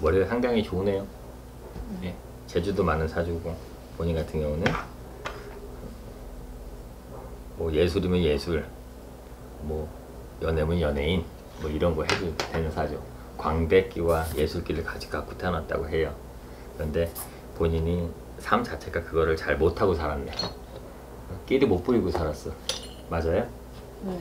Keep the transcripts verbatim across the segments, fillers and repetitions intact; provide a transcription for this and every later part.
머리가 상당히 좋으네요. 네. 재주도 많은 사주고, 본인 같은 경우는 뭐 예술이면 예술, 뭐 연애면 연예인, 뭐 이런 거 해도 되는 사주. 광대끼와 예술끼를 같이 갖고 태어났다고 해요. 그런데 본인이 삶 자체가 그거를 잘 못하고 살았네. 끼를 못 부리고 살았어. 맞아요? 네.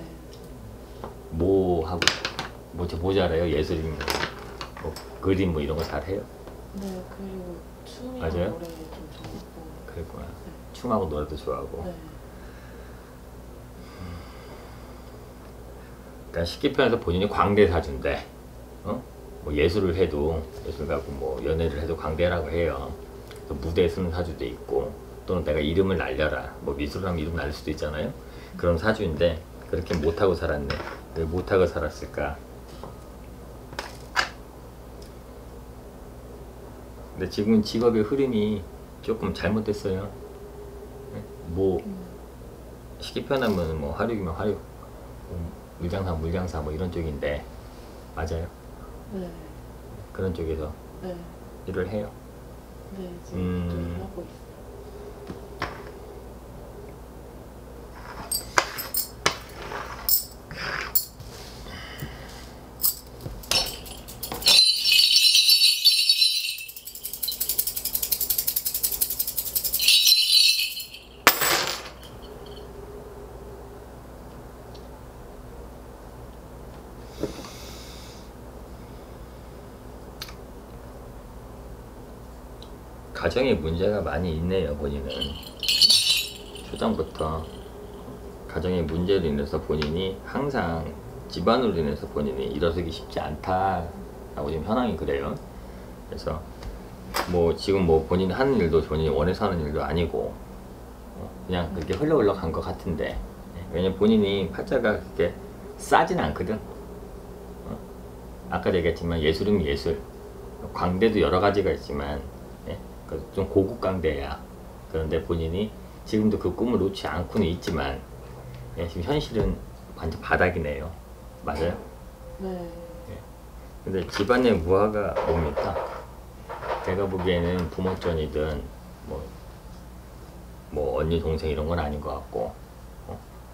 뭐 하고 뭐, 뭐 잘해요? 예술이면 뭐 그림 뭐 이런 거 잘해요? 네, 그리고 춤이랑 맞아요? 노래 좀 좋아하고. 그랬구나. 네. 춤하고 노래도 좋아하고. 네. 그러니까 쉽게 표현해서 본인이 광대 사주인데, 어? 뭐 예술을 해도 예술 갖고 뭐 연애를 해도 광대라고 해요. 또 무대에 쓰는 사주도 있고, 또는 내가 이름을 날려라, 뭐 미술을 하면 이름 날릴 수도 있잖아요. 그런 사주인데 그렇게 못하고 살았네. 왜 못하고 살았을까? 근데 지금 직업의 흐름이 조금 잘못됐어요. 뭐 쉽게 표현하면 뭐 화력이면 화력, 뭐 물장사 물장사 뭐 이런 쪽인데, 맞아요? 네. 그런 쪽에서 네. 일을 해요. 네, 지금 음. 좀 하고 있어요. 가정에 문제가 많이 있네요. 본인은 초장부터 가정의 문제로 인해서 본인이 항상 집안으로 인해서 본인이 일어서기 쉽지 않다라고 지금 현황이 그래요. 그래서 뭐 지금 뭐 본인이 하는 일도 본인이 원해서 하는 일도 아니고 그냥 그렇게 흘러흘러 간 것 같은데, 왜냐면 본인이 팔자가 그렇게 싸진 않거든. 어? 아까 얘기했지만 예술은 예술, 광대도 여러 가지가 있지만 좀 고급 광대야. 그런데 본인이 지금도 그 꿈을 놓지 않고는 있지만, 예, 지금 현실은 완전 바닥이네요. 맞아요? 네. 예. 근데 집안의 무화가 뭡니까? 제가 보기에는 부모전이든 뭐, 뭐 언니 동생 이런 건 아닌 것 같고, 어?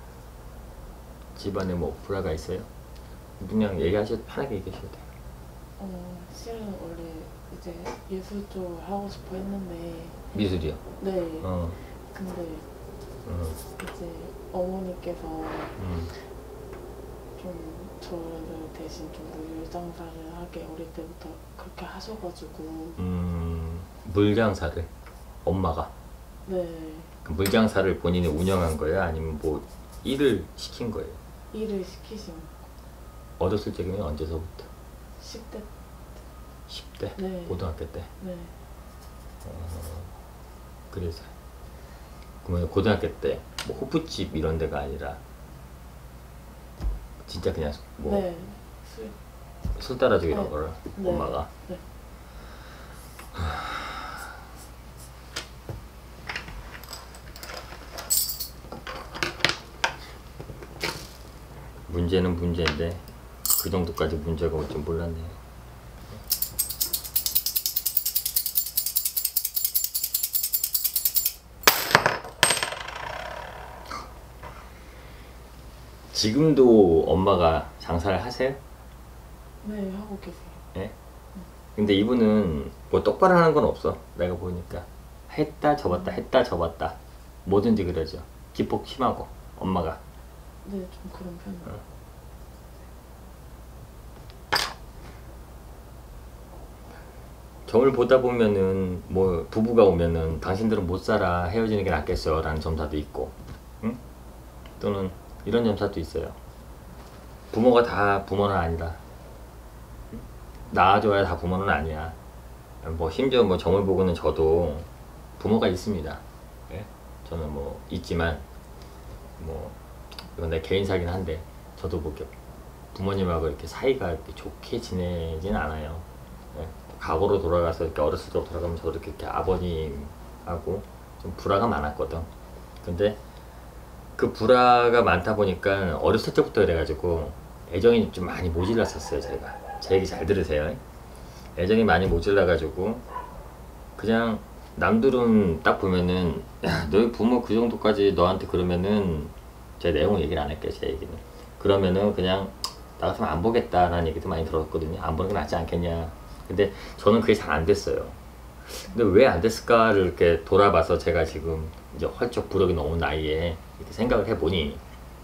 집안에 뭐 불화가 있어요? 그냥 얘기하셔도 편하게 얘기하셔도 돼요. 어, 실은 원래 이제 예술 쪽을 하고 싶어 했는데. 미술이요? 네. 어. 근데 어. 이제 어머니께서 음. 좀 저를 대신 좀 물장사를 하게 어릴 때부터 그렇게 하셔가지고. 음. 물장사를 엄마가? 네. 그 물장사를 본인이 운영한 거예요? 아니면 뭐 일을 시킨 거예요? 일을 시키신. 어렸을 적이면 언제서부터? 십 대. 십 대? 네. 고등학교 때? 네. 어, 그래서 그러면 고등학교 때 뭐 호프집 이런 데가 아니라 진짜 그냥 뭐 네. 술. 술 따라주기 이런 네. 거를 네. 엄마가? 네. 문제는 문제인데 그 정도까지 문제가 올 줄 몰랐네요. 지금도 엄마가 장사를 하세요? 네, 하고 계세요. 예? 근데 이분은 뭐 똑바로 하는 건 없어. 내가 보니까 했다 접었다 했다 접었다 뭐든지 그러죠. 기폭 심하고 엄마가. 네, 좀 그런 편이에요. 어. 점을 보다 보면은 뭐 부부가 오면은 당신들은 못 살아 헤어지는 게 낫겠어 라는 점사도 있고, 응? 또는 이런 점사도 있어요. 부모가 다 부모는 아니다. 낳아줘야 다 부모는 아니야. 뭐 심지어 뭐 점을 보고는 저도 부모가 있습니다. 예? 저는 뭐 있지만 뭐 이건 내 개인사긴 한데 저도 뭐 이렇게 부모님하고 이렇게 사이가 이렇게 좋게 지내진 않아요. 예? 과거로 돌아가서 이렇게 어렸을 때 돌아가면 저도 이렇게, 이렇게 아버님하고 좀 불화가 많았거든. 근데 그 불화가 많다 보니까 어렸을 때부터 그래가지고 애정이 좀 많이 모질랐었어요. 제가 제 얘기 잘 들으세요. 애정이 많이 모질라가지고 그냥 남들은 딱 보면은 야 너희 부모 그 정도까지 너한테 그러면은 제 내용을 얘기를 안 할게요. 제 얘기는 그러면은 그냥 나 같으면 안 보겠다라는 얘기도 많이 들었거든요. 안 보는 게 낫지 않겠냐. 근데 저는 그게 잘 안 됐어요. 근데 왜 안 됐을까를 이렇게 돌아봐서 제가 지금 이제 헐쩍 부럭이 넘은 나이에 이렇게 생각을 해보니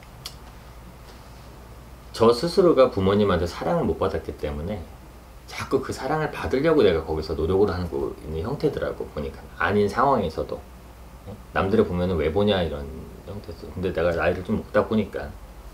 저 스스로가 부모님한테 사랑을 못 받았기 때문에 자꾸 그 사랑을 받으려고 내가 거기서 노력을 하는 거 있는 형태더라고. 보니까 아닌 상황에서도 남들을 보면은 왜 보냐 이런 형태에서. 근데 내가 나이를 좀 먹다 보니까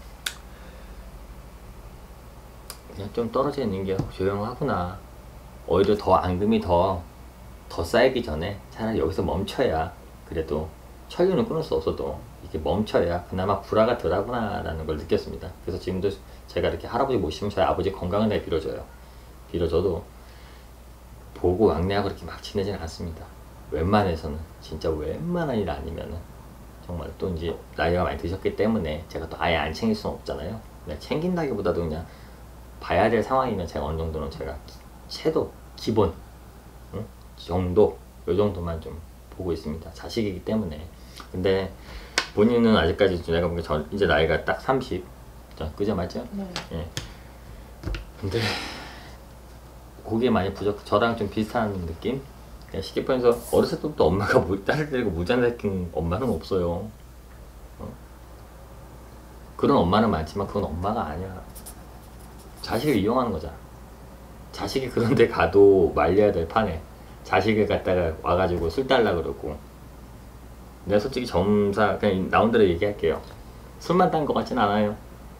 그냥 좀 떨어져 있는 게 조용하구나. 오히려 더 앙금이 더 더 쌓이기 전에 차라리 여기서 멈춰야 그래도 천륜을 끊을 수 없어도 이게 멈춰야 그나마 불화가 덜하구나 라는 걸 느꼈습니다. 그래서 지금도 제가 이렇게 할아버지 모시면 저희 아버지 건강을 내 빌어줘요. 빌어줘도 보고 왕래하고 그렇게 막 지내지는 않습니다. 웬만해서는 진짜 웬만한 일 아니면은 정말 또 이제 나이가 많이 드셨기 때문에 제가 또 아예 안 챙길 수는 없잖아요. 그냥 챙긴다기보다도 그냥 봐야 될 상황이면 제가 어느 정도는 제가 채도 기본 응? 정도 요 정도만 좀 보고 있습니다. 자식이기 때문에. 근데 본인은 아직까지 내가 보기엔 저 이제 나이가 딱 삼십 그죠 맞죠? 네. 예. 근데 거기에 많이 부족. 저랑 좀 비슷한 느낌? 그냥 쉽게 표현해서 어렸을 때부터 엄마가 물, 딸을 데리고 무장시킨 엄마는 없어요. 어? 그런 엄마는 많지만 그건 엄마가 아니야. 자식을 이용하는 거잖아. 자식이 그런 데 가도 말려야 될 판에 자식을 갖다가 와가지고 술 달라 그러고. 내가 솔직히 점사 그냥 나온 대로 얘기할게요. 술만 딴 것 같진 않아요.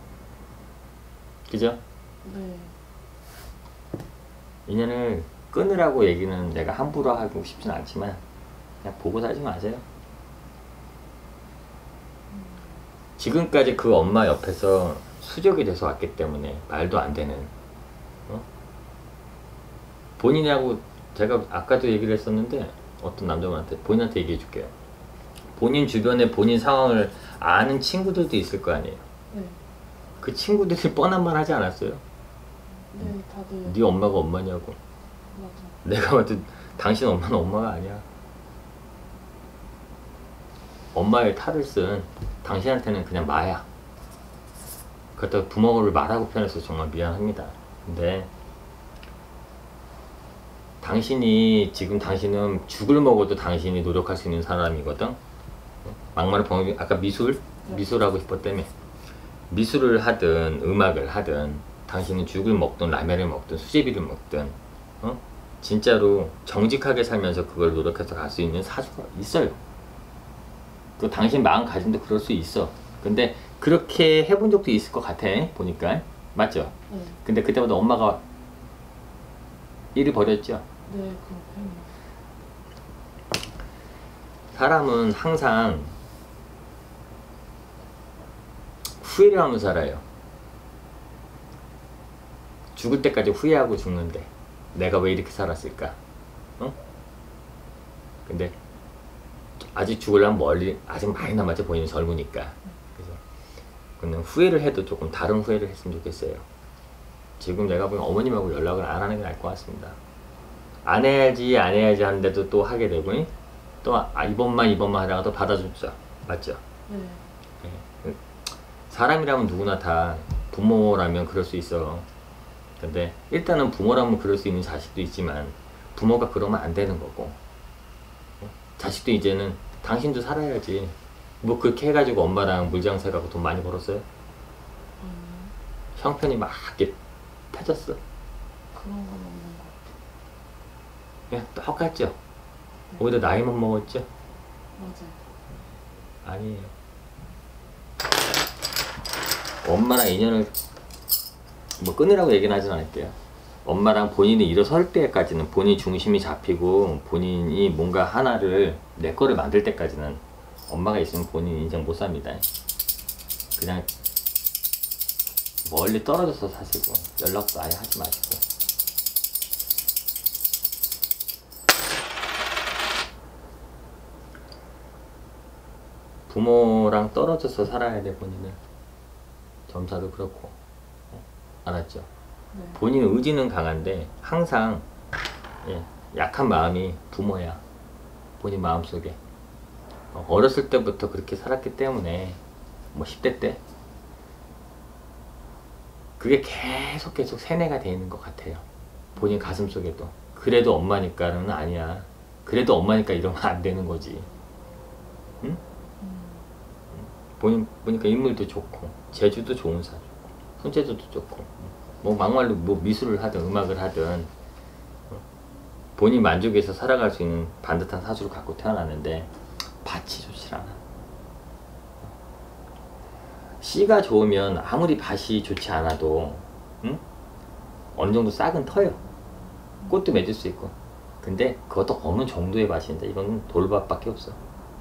그죠? 네. 인연을 끊으라고 얘기는 내가 함부로 하고 싶진 않지만 그냥 보고 살지 마세요. 지금까지 그 엄마 옆에서 수족이 돼서 왔기 때문에 말도 안 되는 어? 본인이라고 제가 아까도 얘기를 했었는데 어떤 남자분한테 본인한테 얘기해 줄게요. 본인 주변에 본인 상황을 아는 친구들도 있을 거 아니에요. 네. 그 친구들이 뻔한 말 하지 않았어요? 네, 다들. 네 엄마가 엄마냐고. 맞아. 내가 봐도 당신 엄마는 엄마가 아니야. 엄마의 탈을 쓴 당신한테는 그냥 마야. 그렇다고 부모를 마라고 표현해서 정말 미안합니다. 근데 당신이 지금 당신은 죽을 먹어도 당신이 노력할 수 있는 사람이거든. 막말을 범 아까 미술 미술하고 싶었다며. 미술을 하든 음악을 하든 당신은 죽을 먹든 라면을 먹든 수제비를 먹든 어? 진짜로 정직하게 살면서 그걸 노력해서 갈 수 있는 사주가 있어요. 그 당신 마음가짐도 그럴 수 있어. 근데 그렇게 해본 적도 있을 것 같아 보니까. 맞죠? 네. 근데 그때마다 엄마가 일을 벌였죠. 네, 그렇군요. 사람은 항상 후회를 하면서 살아요. 죽을 때까지 후회하고 죽는데 내가 왜 이렇게 살았을까? 어? 근데 아직 죽으려면 멀리 아직 많이 남았죠. 본인은 젊으니까. 그래서 그냥 후회를 해도 조금 다른 후회를 했으면 좋겠어요. 지금 내가 보면 어머님하고 연락을 안 하는 게 나을 것 같습니다. 안 해야지 안 해야지 하는데도 또 하게 되고 또 아, 이번만 이번만 하다가 또 받아줬죠. 맞죠? 네. 네. 사람이라면 누구나 다 부모라면 그럴 수 있어. 근데 일단은 부모라면 그럴 수 있는 자식도 있지만 부모가 그러면 안 되는 거고 자식도 이제는 당신도 살아야지. 뭐 그렇게 해가지고 엄마랑 물장사 가고 돈 많이 벌었어요? 음, 형편이 막 이렇게 펴졌어. 그런 건 없는 것 같아요. 그냥 똑같죠? 오히려 나이만 먹었죠? 맞아요. 아니에요. 엄마랑 인연을 뭐 끊으라고 얘기는 하진 않을게요. 엄마랑 본인이 일어설 때까지는 본인 중심이 잡히고 본인이 뭔가 하나를 내 거를 만들 때까지는 엄마가 있으면 본인 인생 못 삽니다. 그냥 멀리 떨어져서 사시고 연락도 아예 하지 마시고. 부모랑 떨어져서 살아야 돼. 본인은 점사도 그렇고. 어? 알았죠? 네. 본인 의지는 강한데 항상 예, 약한 마음이 부모야. 본인 마음속에 어, 어렸을 때부터 그렇게 살았기 때문에 뭐 십 대 때 그게 계속 계속 세뇌가 돼 있는 것 같아요. 본인 가슴 속에도. 그래도 엄마니까는 아니야. 그래도 엄마니까 이러면 안 되는 거지. 응? 본인 보니까 인물도 좋고 재주도 좋은 사주, 손재주도 좋고 뭐 막말로 뭐 미술을 하든 음악을 하든 본인 만족해서 살아갈 수 있는 반듯한 사주를 갖고 태어났는데 밭이 좋질 않아. 씨가 좋으면 아무리 밭이 좋지 않아도 응? 어느 정도 싹은 터요. 꽃도 맺을 수 있고. 근데 그것도 어느 정도의 밭인데 이건 돌밭밖에 없어.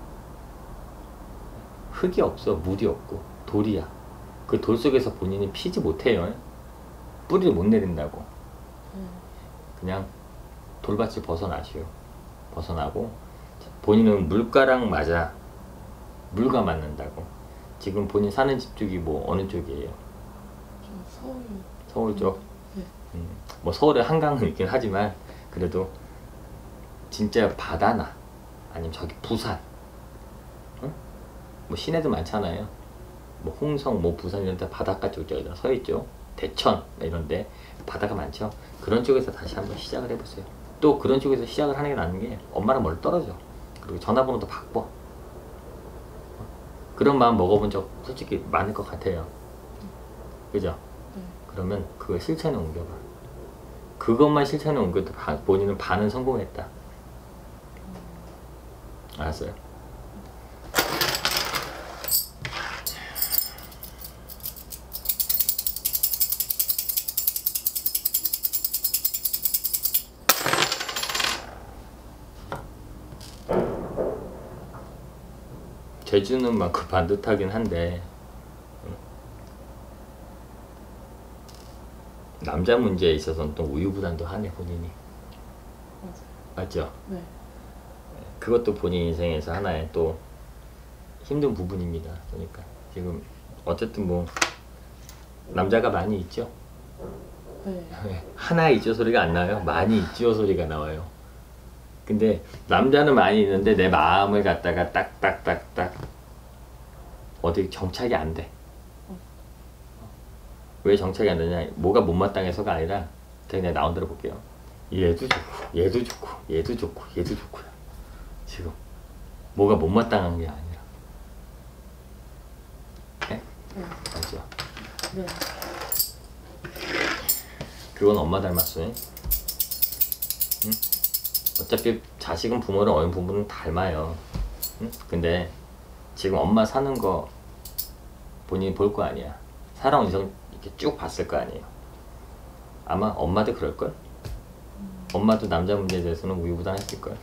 흙이 없어. 물이 없고 돌이야. 그 돌 속에서 본인이 피지 못해요. 뿌리를 못 내린다고. 그냥 돌밭을 벗어나시오. 벗어나고 본인은 물가랑 맞아. 물과 맞는다고. 지금 본인 사는 집 쪽이 뭐 어느 쪽이에요? 저 서울. 서울 쪽? 네. 음, 뭐 서울에 한강은 있긴 하지만 그래도 진짜 바다나 아니면 저기 부산 응? 뭐 시내도 많잖아요. 뭐 홍성, 뭐 부산 이런 데 바닷가 쪽 저기다 서 있죠. 대천 이런데 바다가 많죠. 그런 쪽에서 다시 한번 시작을 해보세요. 또 그런 쪽에서 시작을 하는 게 나는 게 엄마랑 멀리 떨어져. 그리고 전화번호도 바꿔. 그런 마음 먹어본 적 솔직히 많을 것 같아요. 그죠? 네. 그러면 그거 실천에 옮겨봐. 그것만 실천에 옮겨도 바, 본인은 반은 성공했다. 알았어요? 재주는 막 그 반듯하긴 한데 남자 문제에 있어서는 또 우유부단도 하네 본인이. 맞아요. 맞죠? 네. 그것도 본인 인생에서 하나의 또 힘든 부분입니다. 그러니까 지금 어쨌든 뭐 남자가 많이 있죠. 네. 하나 있죠 소리가 안 나요. 많이 있죠 소리가 나와요. 근데 남자는 많이 있는데 내 마음을 갖다가 딱딱딱딱 어디 정착이 안 돼. 왜 정착이 안 되냐? 뭐가 못마땅해서가 아니라 그냥 나온 대로 볼게요. 얘도 좋고 얘도 좋고 얘도 좋고 얘도 좋고요. 지금 뭐가 못마땅한 게 아니라. 네? 네. 알죠? 네. 그건 엄마 닮았어. 응? 어차피 자식은 부모를 어린 부분은 닮아요. 응? 근데 지금 엄마 사는 거 본인이 볼 거 아니야. 살아온 인생 이렇게 쭉 봤을 거 아니에요. 아마 엄마도 그럴걸? 엄마도 남자 문제에 대해서는 우유부단했을걸.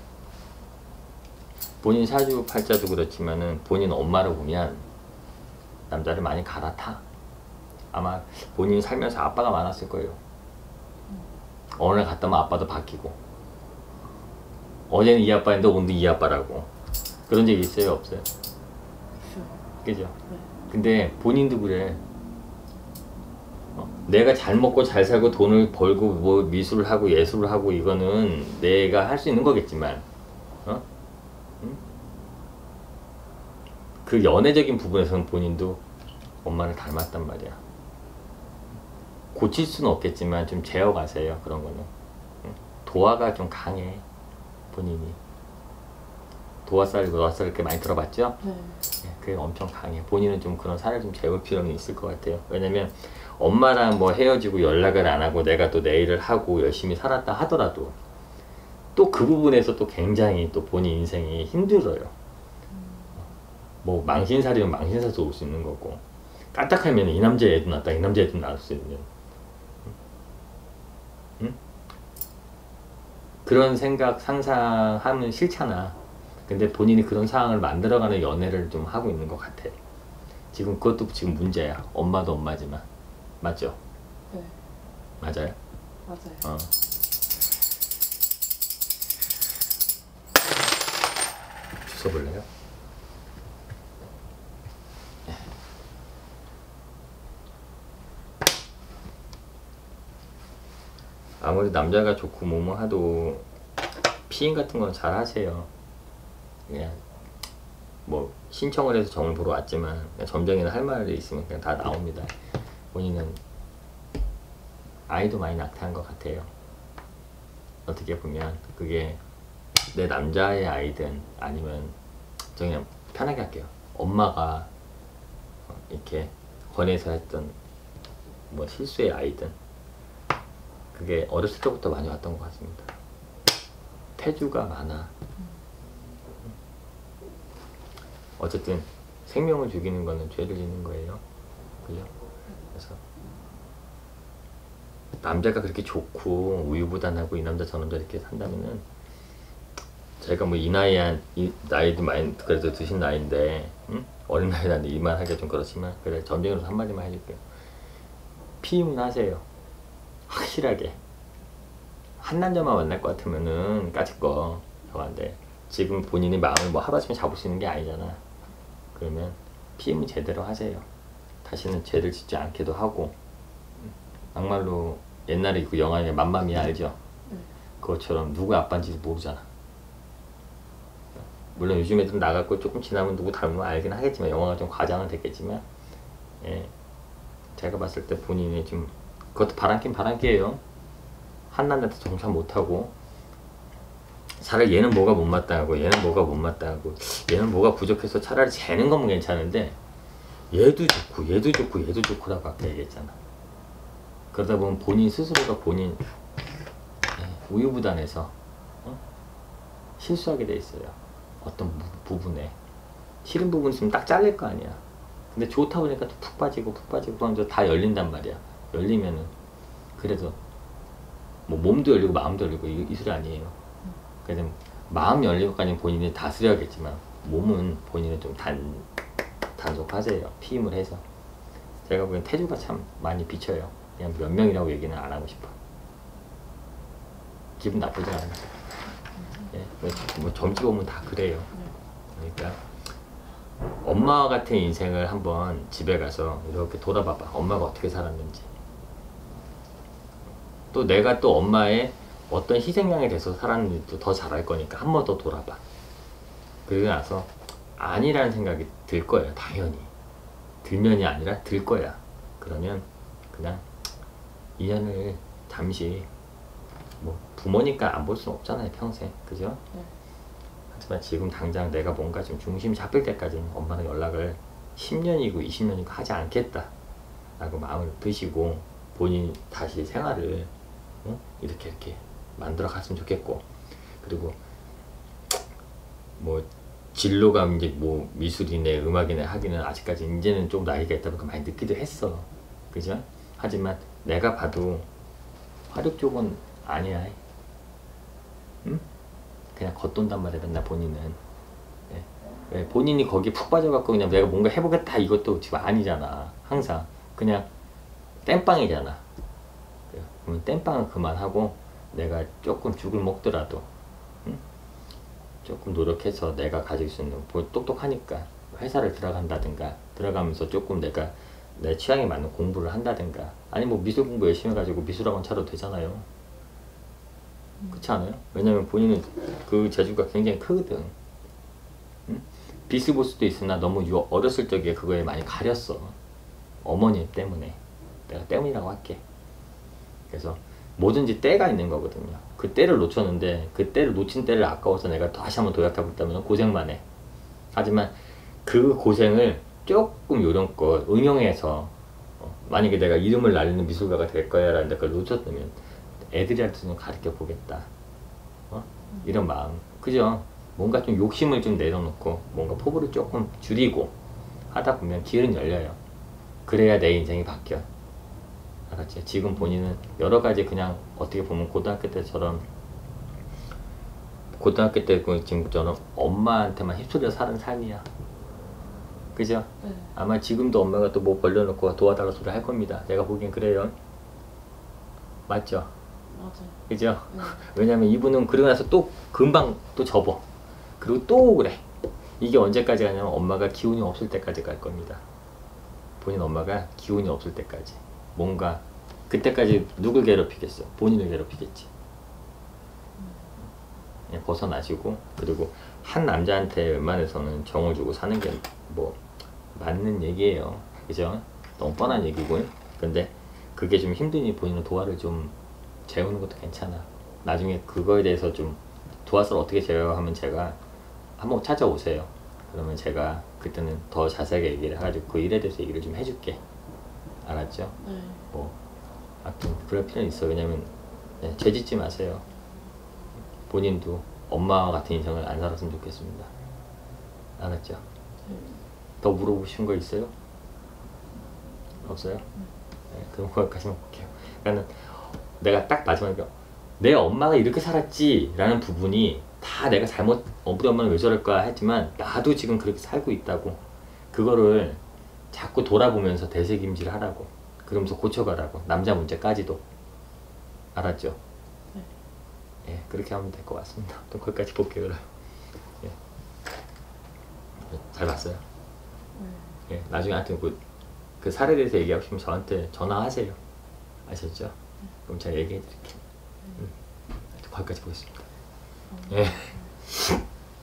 본인 사주 팔자도 그렇지만은 본인 엄마를 보면 남자를 많이 갈아타. 아마 본인이 살면서 아빠가 많았을 거예요. 어느 날 갔다 오면 아빠도 바뀌고, 어제는 이 아빠인데 오늘도 이 아빠라고. 그런 적 있어요? 없어요? 있어요. 그죠? 네. 근데 본인도 그래. 어? 내가 잘 먹고 잘 살고 돈을 벌고 뭐 미술을 하고 예술을 하고 이거는 내가 할 수 있는 거겠지만 어? 응? 그 연애적인 부분에서는 본인도 엄마를 닮았단 말이야. 고칠 수는 없겠지만 좀 재어가세요. 그런 거는. 응? 도화가 좀 강해. 본인이. 도화살, 노화살 이렇게 많이 들어봤죠? 네. 네, 그게 엄청 강해. 본인은 좀 그런 살을 좀 재울 필요는 있을 것 같아요. 왜냐면 엄마랑 뭐 헤어지고 연락을 안 하고 내가 또 내 일을 하고 열심히 살았다 하더라도 또 그 부분에서 또 굉장히 또 본인 인생이 힘들어요. 뭐 망신살이면 망신살도 올 수 있는 거고, 까딱하면 이 남자 애도 낳았다 이 남자 애도 낳을 수 있는 응? 그런 생각 상상하면 싫잖아. 근데 본인이 그런 상황을 만들어가는 연애를 좀 하고 있는 것 같아. 지금 그것도 지금 문제야. 엄마도 엄마지만. 맞죠? 네. 맞아요? 맞아요. 어. 주워 볼래요? 아무리 남자가 좋고 뭐뭐 하도 피임 같은 건 잘 하세요. 그냥 뭐 신청을 해서 점을 보러 왔지만 점쟁이는 할 말이 있으면 그냥 다 나옵니다. 본인은 아이도 많이 낙태한 것 같아요. 어떻게 보면 그게 내 남자의 아이든 아니면 저 그냥 편하게 할게요. 엄마가 이렇게 권해서 했던 뭐 실수의 아이든 그게 어렸을 때부터 많이 왔던 것 같습니다. 태주가 많아. 어쨌든 생명을 죽이는 거는 죄를 짓는 거예요. 그죠? 그래서 남자가 그렇게 좋고 우유부단하고 이 남자 저 남자 이렇게 산다면은 제가 뭐 이 나이에 이 나이도 많이 그래도 드신 나이인데 응? 어린 나이 나는데 이 말 하기가 좀 그렇지만 그래 점쟁이로서 한마디만 해줄게요. 피임은 하세요. 확실하게. 한 남자만 만날 것 같으면은 까짓거 저한테 지금 본인이 마음을 뭐 하루아침에 잡을 수 있는 게 아니잖아. 그러면 피임은 제대로 하세요. 다시는 죄를 짓지 않게도 하고 막말로 옛날에 그 영화에 맘마미아 알죠? 네. 그것처럼 누구 아빠인지 모르잖아. 물론 요즘 애들은 나갔고 조금 지나면 누구 닮은 거 알긴 하겠지만 영화가 좀 과장은 됐겠지만 예, 제가 봤을 때 본인이 좀 그것도 바람긴 바람기예요. 한 남자한테 정착 못하고 차라리 얘는 뭐가 못마땅하고 얘는 뭐가 못마땅하고 얘는 뭐가 부족해서 차라리 재는 거면 괜찮은데 얘도 좋고 얘도 좋고 얘도 좋고라고 아까 얘기했잖아. 그러다 보면 본인 스스로가 본인 예, 우유부단해서 어? 실수하게 돼 있어요. 어떤 부, 부분에 싫은 부분 있으면 딱 잘릴 거 아니야. 근데 좋다 보니까 또 푹 빠지고 푹 빠지고 그러면서 다 열린단 말이야. 열리면은 그래도 뭐 몸도 열리고 마음도 열리고 이, 이 소리 아니에요. 그래서 마음 열리고까지는 본인이 다스려야겠지만 몸은 본인은 좀 단, 단속하세요. 피임을 해서. 제가 보기엔 태주가 참 많이 비쳐요. 그냥 몇 명이라고 얘기는 안 하고 싶어. 기분 나쁘지 않아요. 예, 뭐, 뭐 점집 보면 다 그래요. 그러니까 엄마와 같은 인생을 한번 집에 가서 이렇게 돌아봐봐. 엄마가 어떻게 살았는지. 또 내가 또 엄마의 어떤 희생양이 돼서 살았는지도 더 잘 알 거니까 한 번 더 돌아봐. 그러고 나서 아니라는 생각이 들 거예요. 당연히. 들면이 아니라 들 거야. 그러면 그냥 인연을 잠시 뭐 부모니까 안 볼 수는 없잖아요. 평생. 그죠? 네. 하지만 지금 당장 내가 뭔가 좀 중심이 잡힐 때까지는 엄마는 연락을 십 년이고 이십 년이고 하지 않겠다 라고 마음을 드시고 본인이 다시 생활을 어? 이렇게 이렇게 만들어 갔으면 좋겠고 그리고 뭐 진로가 이제 뭐 미술이네 음악이네 하기는 아직까지 이제는 좀 나이가 있다 보니까 많이 늦기도 했어. 그죠? 하지만 내가 봐도 화력 쪽은 아니야. 응? 그냥 겉돈단 말이야 맨날 본인은. 네. 왜 본인이 거기에 푹 빠져갖고 그냥 내가 뭔가 해보겠다 이것도 지금 아니잖아. 항상 그냥 땜빵이잖아. 그러면 땜빵은 그만하고 내가 조금 죽을 먹더라도 응? 조금 노력해서 내가 가질 수 있는 뭐 똑똑하니까 회사를 들어간다든가 들어가면서 조금 내가 내 취향에 맞는 공부를 한다든가 아니 뭐 미술 공부 열심히 해가지고 미술학원 차려도 되잖아요. 음. 그렇지 않아요? 왜냐면 본인은 그 재주가 굉장히 크거든. 응? 빛을 볼 수도 있으나 너무 유, 어렸을 적에 그거에 많이 가렸어. 어머니 때문에. 내가 때문이라고 할게. 그래서 뭐든지 때가 있는 거거든요. 그 때를 놓쳤는데 그 때를 놓친 때를 아까워서 내가 다시 한번 도약하고 있다면 고생만 해. 하지만 그 고생을 조금 요령껏 응용해서 어, 만약에 내가 이름을 날리는 미술가가 될 거야 라는데 그걸 놓쳤다면 애들한테 좀 가르쳐 보겠다. 어? 이런 마음. 그죠? 뭔가 좀 욕심을 좀 내려놓고 뭔가 포부를 조금 줄이고 하다 보면 길은 열려요. 그래야 내 인생이 바뀌어. 알았지? 지금 본인은 여러 가지 그냥 어떻게 보면 고등학교 때처럼 고등학교 때 지금처럼 엄마한테만 휩쓸려 사는 삶이야. 그죠? 네. 아마 지금도 엄마가 또 뭐 벌려놓고 도와달라 소리 할 겁니다. 내가 보기엔 그래요. 맞죠? 맞아요. 그죠? 네. 왜냐면 이분은 그러고 나서 또 금방 또 접어. 그리고 또 그래. 이게 언제까지 가냐면 엄마가 기운이 없을 때까지 갈 겁니다. 본인 엄마가 기운이 없을 때까지. 뭔가 그때까지 누굴 괴롭히겠어? 본인을 괴롭히겠지. 예, 벗어나시고, 그리고 한 남자한테 웬만해서는 정을 주고 사는 게 뭐 맞는 얘기예요. 그죠? 너무 뻔한 얘기고요. 근데 그게 좀 힘드니 본인은 도화를 좀 재우는 것도 괜찮아. 나중에 그거에 대해서 좀 도화를 어떻게 제어하면 제가 한번 찾아오세요. 그러면 제가 그때는 더 자세하게 얘기를 해가지고 그 일에 대해서 얘기를 좀 해줄게. 알았죠? 네. 뭐 하여튼 그럴 필요는 있어. 왜냐면 네, 죄 짓지 마세요. 본인도 엄마와 같은 인생을 안 살았으면 좋겠습니다. 알았죠? 네. 더 물어보신 거 있어요? 없어요? 네, 그럼 거기까지만 볼게요. 그러니까 내가 딱 마지막에 내 엄마가 이렇게 살았지 라는 부분이 다 내가 잘못, 우리 엄마는 왜 저럴까 했지만 나도 지금 그렇게 살고 있다고. 그거를 자꾸 돌아보면서 되새김질 하라고. 그러면서 고쳐가라고. 남자 문제까지도. 알았죠? 네. 예, 그렇게 하면 될 것 같습니다. 또 거기까지 볼게요. 그럼. 예. 잘 봤어요? 네. 예, 나중에 하여튼 그, 그 사례에 대해서 얘기하고 싶으면 저한테 전화하세요. 아셨죠? 그럼 제가 얘기해 드릴게요. 음. 거기까지 보겠습니다. 예.